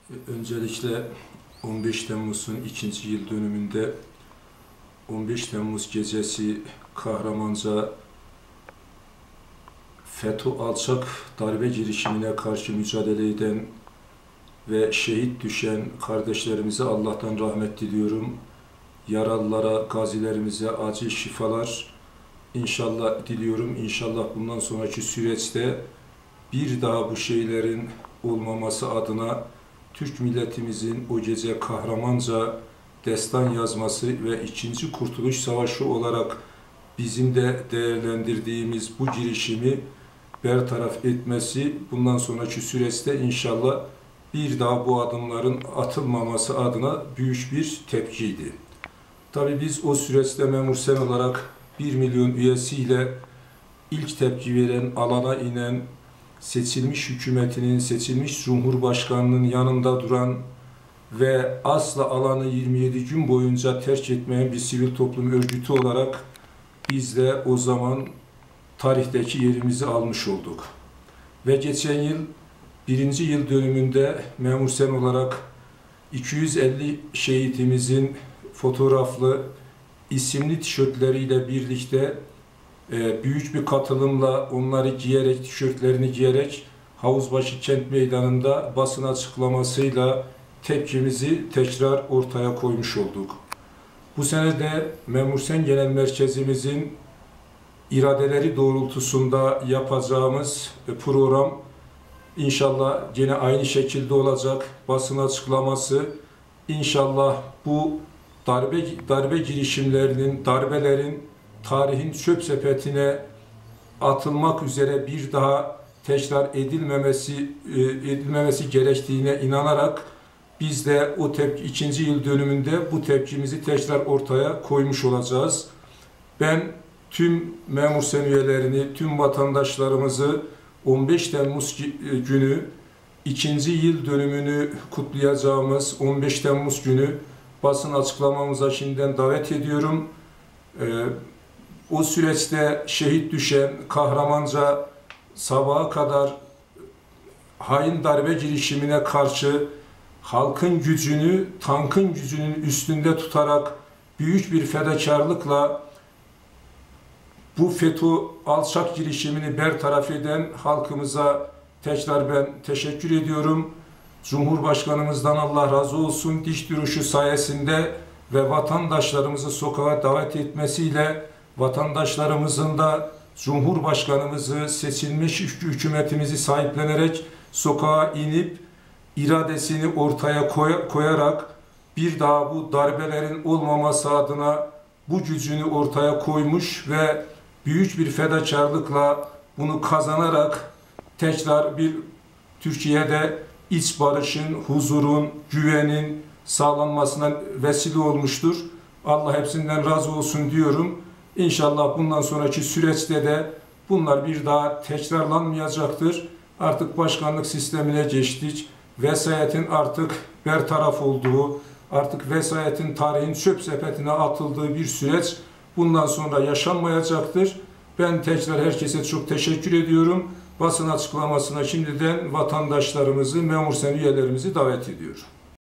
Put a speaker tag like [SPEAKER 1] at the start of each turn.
[SPEAKER 1] Öncelikle 15 Temmuz'un ikinci yıl dönümünde 15 Temmuz gecesi kahramanca FETÖ alçak darbe girişimine karşı mücadele eden ve şehit düşen kardeşlerimize Allah'tan rahmet diliyorum. Yaralılara, gazilerimize acil şifalar inşallah diliyorum. İnşallah bundan sonraki süreçte bir daha bu şeylerin olmaması adına Türk milletimizin o gece kahramanca destan yazması ve 2. Kurtuluş Savaşı olarak bizim de değerlendirdiğimiz bu girişimi bertaraf etmesi, bundan sonraki süreçte inşallah bir daha bu adımların atılmaması adına büyük bir tepkiydi. Tabii biz o süreçte Memur Sen olarak 1 milyon üyesiyle ilk tepki veren, alana inen, seçilmiş hükümetinin, seçilmiş Cumhurbaşkanının yanında duran ve asla alanı 27 gün boyunca terk etmeyen bir sivil toplum örgütü olarak biz de o zaman tarihteki yerimizi almış olduk. Ve geçen yıl 1. yıl dönümünde Memur Sen olarak 250 şehitimizin fotoğraflı isimli tişörtleriyle birlikte büyük bir katılımla onları giyerek, tişörtlerini giyerek Havuzbaşı Kent Meydanı'nda basın açıklamasıyla tepkimizi tekrar ortaya koymuş olduk. Bu sene de Memur Sen Genel Merkezimizin iradeleri doğrultusunda yapacağımız program inşallah yine aynı şekilde olacak. Basın açıklaması inşallah bu darbe girişimlerinin, darbelerin tarihin çöp sepetine atılmak üzere bir daha tekrar edilmemesi gerektiğine inanarak biz de o 2. yıl dönümünde bu tepkimizi tekrar ortaya koymuş olacağız. Ben tüm Memur Sen üyelerini, tüm vatandaşlarımızı 15 Temmuz günü 2. yıl dönümünü kutlayacağımız 15 Temmuz günü basın açıklamamıza şimdiden davet ediyorum. O süreçte şehit düşen, kahramanca sabaha kadar hain darbe girişimine karşı halkın gücünü, tankın gücünün üstünde tutarak büyük bir fedakarlıkla bu FETÖ alçak girişimini bertaraf eden halkımıza tekrar ben teşekkür ediyorum. Cumhurbaşkanımızdan Allah razı olsun, diş duruşu sayesinde ve vatandaşlarımızı sokağa davet etmesiyle vatandaşlarımızın da Cumhurbaşkanımızı, seçilmiş hükümetimizi sahiplenerek sokağa inip iradesini ortaya koyarak bir daha bu darbelerin olmaması adına bu gücünü ortaya koymuş ve büyük bir fedakarlıkla bunu kazanarak tekrar bir Türkiye'de iç barışın, huzurun, güvenin sağlanmasına vesile olmuştur. Allah hepsinden razı olsun diyorum. İnşallah bundan sonraki süreçte de bunlar bir daha tekrarlanmayacaktır. Artık başkanlık sistemine geçtik. Vesayetin artık bertaraf olduğu, artık vesayetin tarihin çöp sepetine atıldığı bir süreç bundan sonra yaşanmayacaktır. Ben tekrar herkese çok teşekkür ediyorum. Basın açıklamasına şimdiden vatandaşlarımızı, Memur Sen üyelerimizi davet ediyorum.